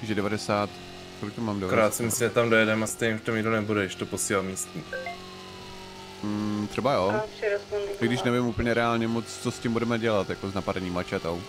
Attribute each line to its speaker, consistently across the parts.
Speaker 1: Takže 90, kolik to mám 90?
Speaker 2: Akorát si myslím, že tam dojedeme a stejně v tom nikdo nebude, když to posílal místní.
Speaker 1: Třeba jo. I když nevím úplně reálně moc, co s tím budeme dělat, jako s napadením mačetou.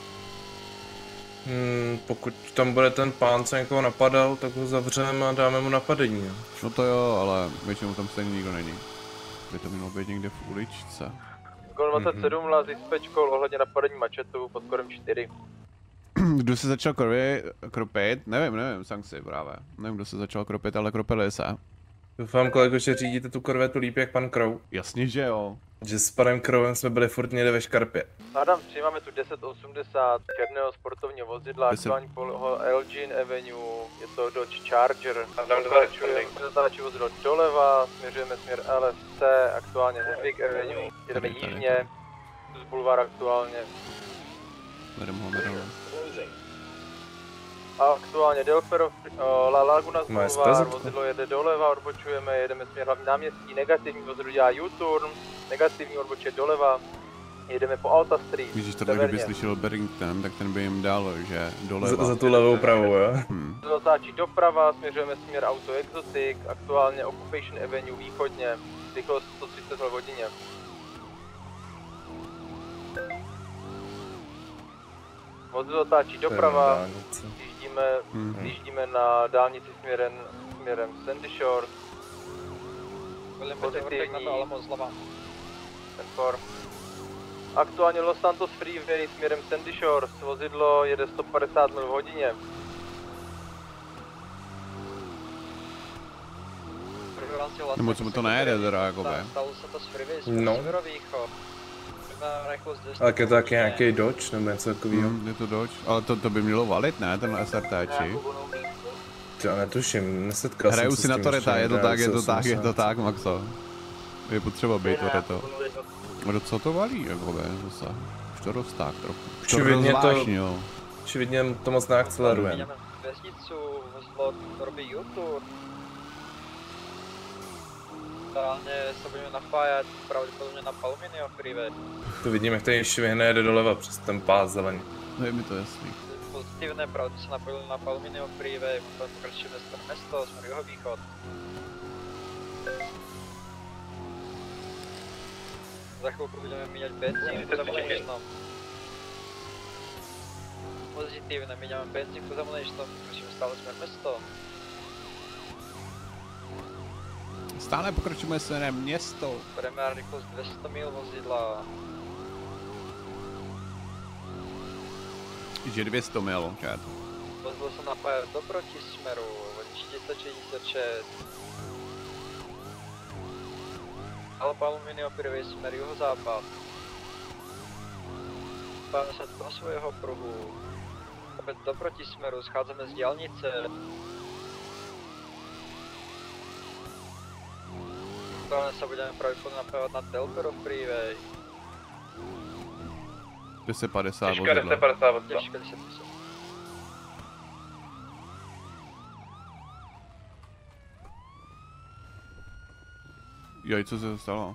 Speaker 2: Pokud tam bude ten pán, co někoho napadal, tak ho zavřeme a dáme mu napadení. Jo.
Speaker 1: No to jo, ale většinou tam stejně nikdo není. By to mělo být někde v uličce.
Speaker 3: Kol 27 laz dispatch call ohledně napadení mačetu pod kodem 4.
Speaker 1: Kdo se začal kropit? Nevím, sankci právě. Nevím, kdo se začal kropit, ale kropili se.
Speaker 2: Doufám, kolego, že řídíte tu korvetu líp jak pan Crow.
Speaker 1: Jasně, že jo.
Speaker 2: Že s panem Crowem jsme byli furt někde ve škarpě.
Speaker 3: Adam, přijímáme tu 1080 černého sportovního vozidla, aktuální poloha Elgin Avenue, je to Dodge Charger.
Speaker 2: Adam 2
Speaker 3: zatáčí vozidlo doleva, směřujeme směr LSC, aktuálně Hedwig Avenue, jedeme jižně, z bulvár aktuálně. A aktuálně Delpero, La Laguna z bulvár, vozidlo jede doleva, odbočujeme, jedeme směr hlavní náměstí, negativní vozidlo dělá U-turn, negativní odbočuje doleva, jedeme po Alta Street.
Speaker 1: Když tohle kdyby slyšel Barrington, tak ten by jim dal, že doleva.
Speaker 2: Za tu levou pravou, jo?
Speaker 3: Zatáčí doprava, směřujeme směr Auto Exotic, aktuálně Occupation Avenue východně, rychlost 130 v hodině. Vozidlo zatáčí doprava, jíždíme na dálnici směrem Sandy Shores. Pozitivní. Aktuálně Los Santos Freeway směrem Sandy Shores, vozidlo jede 150 mil v hodině.
Speaker 1: Nebo co mu to nejede teda, jakoby.
Speaker 2: No. Ale je to taky nějaký Dodge nebo něco takového?
Speaker 1: Je to Dodge, ale to by mělo valit, ne, ten SRTči.
Speaker 2: Já netuším, nesetkal jsem
Speaker 1: hraju
Speaker 2: se
Speaker 1: si na Toreta, je to tak, Maxo. Je potřeba být Toreto. A docela to valí, jakoby, zase. Už to rozták trochu.
Speaker 2: Očividně to moc neakceleruje.
Speaker 3: Vesnicu, vozidlo robí U-turn. Reálně se budeme napájat pravděpodobně na Palminio Freeway.
Speaker 2: To vidíme, jak ten švihne jede doleva přes ten pás zelený.
Speaker 1: No je mi to jasný.
Speaker 3: Pozitivné, pravdě se napojili na Palminio Freeway, potom pokračujeme směr město, směr jihovýchod. Za chvilku budeme míňat benzínku za Muničnom. Pozitivné, míňáme benzínku za Muničnom, pokračujeme stále směr město.
Speaker 1: Stále pokračujeme směrem město.
Speaker 3: Primární rychlost 200 mil vozidla.
Speaker 1: Že 200 mil, čet.
Speaker 3: Vozidlo se napáje do protisměru, vodič 466. Alba Aluminio Freeway směr jihozápad. Napájeme se do svého pruhu. Opět do protisměru, scházíme z dálnice. Aktuálně se budeme pravděpodobně napávat na Delpero Freeway.
Speaker 1: 250 vozidla.
Speaker 3: 250 vozidla.
Speaker 1: Joj, co se stalo?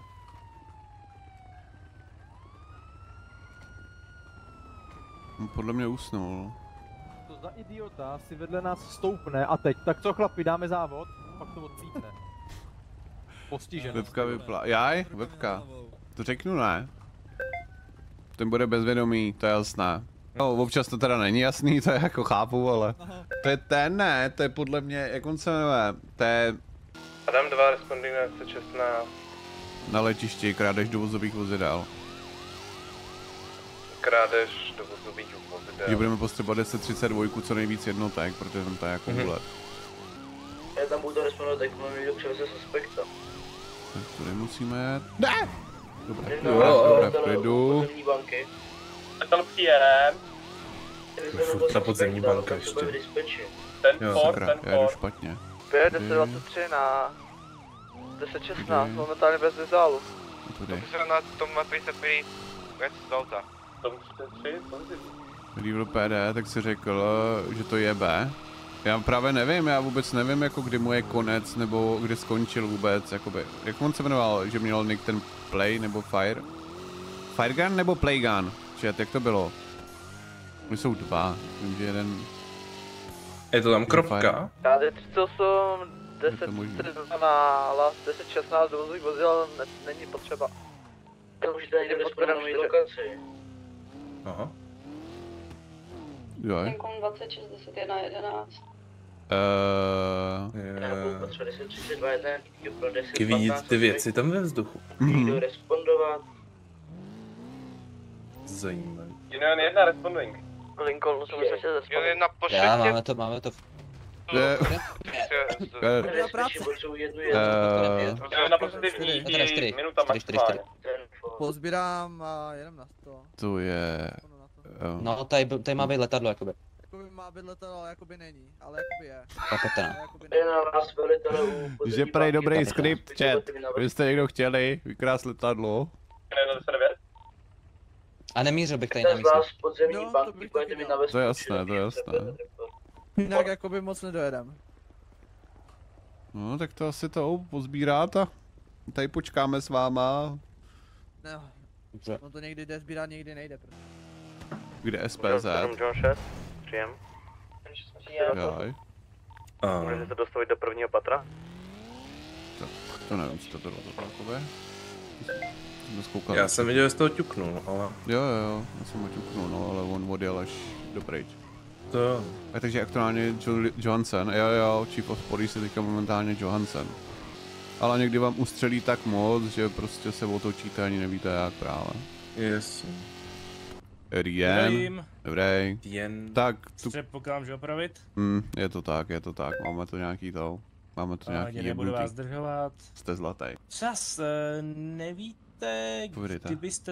Speaker 1: Podle mě usnul.
Speaker 4: To za idiota si vedle nás stoupne a teď, tak co chlapi, dáme závod? Pak to odpítne. Postižen.
Speaker 1: Webka vypla. Jaj, webka. To řeknu, ne? Ten bude bezvědomý, to je jasné. No, občas to teda není jasný, to je jako chápu, ale... To je ten, ne? To je podle mě, jak on se jmenuje? To je...
Speaker 2: Adam 2, responding na 16.
Speaker 1: Na letišti, krádež do vozových vozidel.
Speaker 2: Krádež do vozových vozidel.
Speaker 1: Že budeme potřebovat 1032, co nejvíc jednotek, protože tam to je jako úlet.
Speaker 5: Já tam budu respondovat, tak mám někdo převeze suspekta.
Speaker 1: Tak tady musíme jet. Ne! Dobré,
Speaker 5: dobré,
Speaker 1: v klidu.
Speaker 5: Tak tam přijedem.
Speaker 2: Furt ta podzemní banka ještě.
Speaker 1: Jo, sakra, já jdu špatně.
Speaker 3: P1023 na 1016, momentálně bez vizálu.
Speaker 1: Tudy.
Speaker 3: Na tom 55 bez auta.
Speaker 5: Tom 43,
Speaker 1: Když byl PD, tak si řekl, že to je B. Já právě nevím, já vůbec nevím, jako kdy mu je konec, nebo kdy skončil vůbec, jakoby. Jak on se jmenoval, že měl nick ten Play nebo Fire? Firegun nebo Playgun? Čet, jak to bylo? Oni jsou dva, vím, že jeden...
Speaker 2: Je to tam kropka?
Speaker 3: KD 38,
Speaker 1: Je
Speaker 3: 10
Speaker 1: to možný.
Speaker 3: na las, 10-16 dovozových vozidel není potřeba.
Speaker 5: Tak můžete někde respondovat na mojí lokaci.
Speaker 2: Aha.
Speaker 1: Jo.
Speaker 6: Lincoln 26, 10, 11.
Speaker 5: Já budu potřebovat 10, 32, 1, pro 10,
Speaker 2: Taky vidíte ty věci tam ve vzduchu.
Speaker 5: Někdo respondovat.
Speaker 2: Zajímavé.
Speaker 3: Union 1 responding. Lincoln 86
Speaker 7: Union 1 po
Speaker 8: Já,
Speaker 7: šestě.
Speaker 8: máme to.
Speaker 5: Potřebuji jednu
Speaker 3: Union na pozitivní, minuta maximálně.
Speaker 4: Pozbírám a jedem na 100.
Speaker 1: To je...
Speaker 8: No, tady má být letadlo, jakoby.
Speaker 4: Jakoby má být letadlo, ale jakoby není, ale jakoby je.
Speaker 8: Kapitán.
Speaker 4: Ale jakoby není.
Speaker 5: Je na vás velitelů.
Speaker 1: Že prej dobrý skript, chat. Kdybyste někdo chtěli vykrást letadlo.
Speaker 8: A nemířil bych tady na
Speaker 5: Ten z
Speaker 8: místě.
Speaker 5: vás podzemní
Speaker 4: Jo, to
Speaker 5: banky
Speaker 4: bych
Speaker 5: budete
Speaker 4: taky
Speaker 5: mít
Speaker 4: dal.
Speaker 5: na vesnici.
Speaker 1: To je jasné, to je jasné.
Speaker 4: Jinak jakoby moc nedojedem.
Speaker 1: No tak to asi to pozbírát a tady počkáme s váma.
Speaker 4: No,
Speaker 8: Dobře.
Speaker 4: on to někdy jde sbírat, někdy nejde. Prostě.
Speaker 1: Kde SPZ?
Speaker 3: John 6, příjem.
Speaker 1: Jaj,
Speaker 3: Můžete se dostavit do prvního patra?
Speaker 1: to nevím, co to bylo to takové. Jsme zkoukali.
Speaker 2: Já jsem viděl, že jsi toho ťuknul, ale
Speaker 1: Jo, já jsem ho ťuknul, no, ale on odjel až do pryč.
Speaker 2: to jo.
Speaker 1: A takže aktuálně Johansen, jo, Chief of Police je teďka momentálně Johansen. Ale někdy vám ustřelí tak moc, že prostě se otočíte ani nevíte jak právě.
Speaker 2: Yes.
Speaker 1: Rien, dobrý.
Speaker 2: Jen.
Speaker 1: Tak, tu,
Speaker 9: Předpokládám, že opravit.
Speaker 1: je to tak, máme to nějaký to. Máme to nějaký
Speaker 9: Nebudu vás
Speaker 1: jebnutý.
Speaker 9: zdržovat.
Speaker 1: Jste zlatý.
Speaker 9: Čas, nevíte,
Speaker 1: Povídejte.
Speaker 9: kdybyste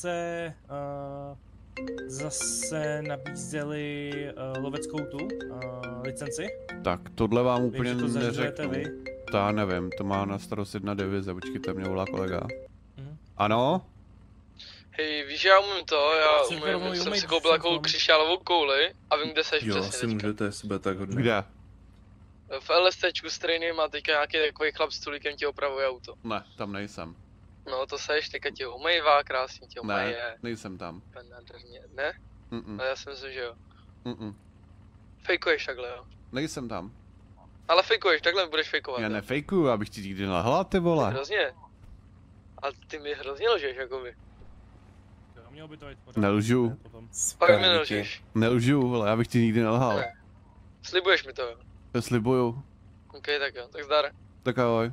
Speaker 9: zase nabízeli loveckou tu licenci?
Speaker 1: Tak, tohle vám
Speaker 9: Vím,
Speaker 1: úplně
Speaker 9: že to zařizujete
Speaker 1: neřeknu.
Speaker 9: vy.
Speaker 1: To já nevím, to má na starost jedna divize, počkejte, mě volá kolega.
Speaker 9: Mhm.
Speaker 1: Ano?
Speaker 7: Hej, víš, já umím to,
Speaker 9: Jsi to rovnou
Speaker 7: jsem
Speaker 9: umej,
Speaker 7: si koupil takovou
Speaker 9: jsem
Speaker 7: křišťálovou kouli a vím, kde seš
Speaker 2: Jo,
Speaker 7: přesně
Speaker 2: asi
Speaker 7: teďka.
Speaker 2: můžete, jestli bude tak hodně.
Speaker 1: Kde?
Speaker 7: V LSTčku s trainym a teďka nějaký takový chlap s tulíkem ti opravuje auto.
Speaker 1: Ne, tam nejsem.
Speaker 7: No to seš, teďka ti ho umývá, krásně ti ho
Speaker 1: Ne,
Speaker 7: myje.
Speaker 1: nejsem tam.
Speaker 7: Úplně nádherně. Ne?
Speaker 1: Mm-mm.
Speaker 7: Ale já si myslím, že jo.
Speaker 1: Mm-mm.
Speaker 7: Fejkuješ takhle, jo.
Speaker 1: Nejsem tam.
Speaker 7: Ale fejkuješ, takhle budeš fejkovat.
Speaker 1: Já
Speaker 7: jo.
Speaker 1: nefejkuju, abych ti nikdy nelhla, ty vole.
Speaker 7: Hrozně. A ty mi hrozně lžeš, jakoby.
Speaker 9: Jo, mělo by to být v pořádku.
Speaker 1: Nelžu.
Speaker 9: Potom.
Speaker 7: Pak mi
Speaker 2: Díky.
Speaker 7: nelžeš.
Speaker 1: Nelžu, vole, já bych ti nikdy nelhal.
Speaker 7: Ne. Slibuješ mi to, jo.
Speaker 1: To slibuju.
Speaker 7: OK, tak jo, tak zdar.
Speaker 1: Tak ahoj.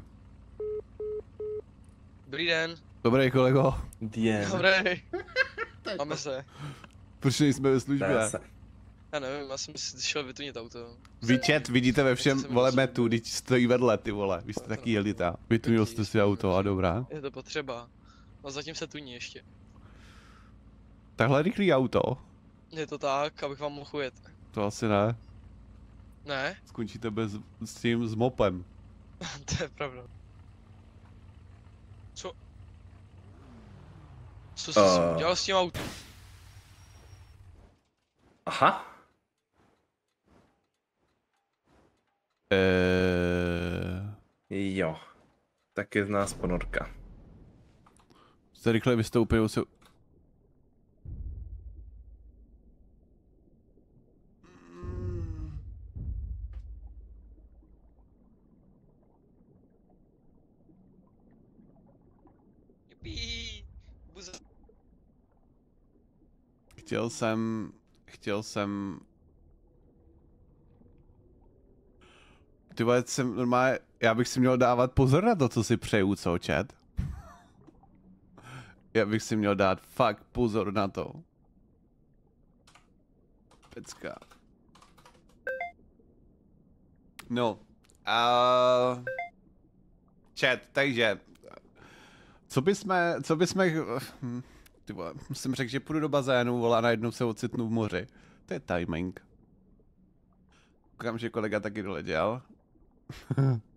Speaker 7: Dobrý den.
Speaker 1: Dobrý kolego.
Speaker 2: Jen.
Speaker 7: Dobrý. Máme se.
Speaker 1: Proč nejsme ve službě?
Speaker 7: Já nevím, já jsem si šel vytunit auto.
Speaker 1: Výčet vidíte ve všem,
Speaker 7: Jsem
Speaker 1: vole,
Speaker 7: byl-
Speaker 1: metu, když stojí vedle, ty vole. Vy jste taky jelita. Vytunil jste si auto a dobrá.
Speaker 7: Je to potřeba. A zatím se tuní ještě.
Speaker 1: Takhle rychlý auto?
Speaker 7: Je to tak, abych vám mohl ujet.
Speaker 1: To asi ne.
Speaker 7: Ne?
Speaker 1: Skončíte s mopem.
Speaker 7: To je pravda. Co jsi si udělal s tím autem?
Speaker 2: Aha. Jo. Tak je z nás ponorka.
Speaker 1: Jste rychle vystoupil se...
Speaker 7: Jupí. Buza.
Speaker 1: Chtěl jsem... Ty vole, jsem normálně... Já bych si měl dávat pozor na to, co si přeju, co, chat? Já bych si měl dát fakt pozor na to. Pecka. No. Chat, takže... Co bysme... Ty vole, jsem řekl, že půjdu do bazénu, vole, a najednou se ocitnu v moři. To je timing. Koukám, že kolega taky doletěl.